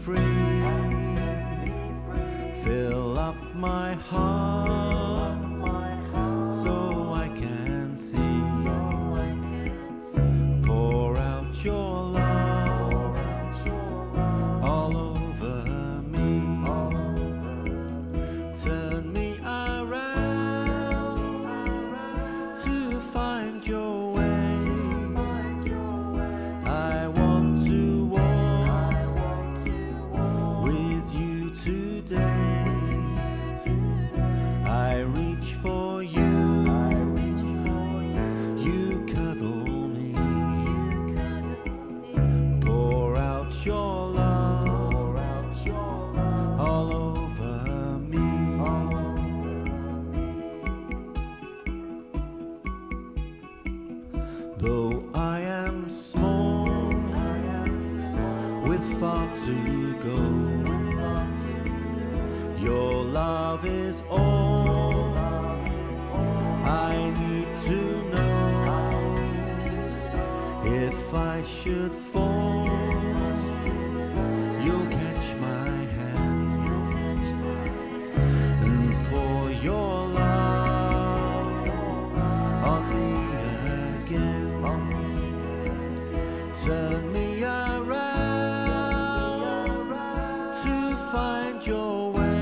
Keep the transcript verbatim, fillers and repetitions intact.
free. Fill up my heart so I can see. Pour out your love all over me. Turn me around to find your way. I want to walk with you today. I reach for you, you cuddle me. Pour out your love all over me. Though I am small, with far to go, your love is all I need to know. If I should fall, you'll catch my hand and pour your love on me again. Turn me around to find your way.